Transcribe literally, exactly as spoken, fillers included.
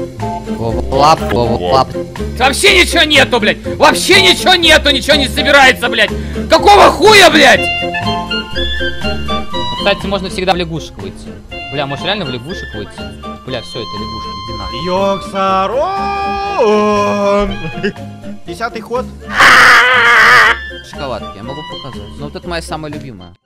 Лап, лап. Вообще ничего нету, блядь! Вообще ничего нету, ничего не собирается, блядь! Какого хуя, блядь? Кстати, можно всегда в лягушек выйти. Бля, может реально в лягушек выйти? Бля, все, это лягушки, иди нахуй. Йоксарон! Десятый ход. Шоколадки, я могу показать. Но вот это моя самая любимая.